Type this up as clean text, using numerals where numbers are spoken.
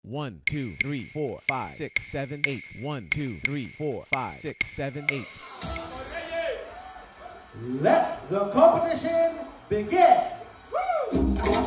1, 2, 3, 4, 5, 6, 7, 8. 1, 2, 3, 4, 5, 6, 7, 8. Let the competition begin. Woo!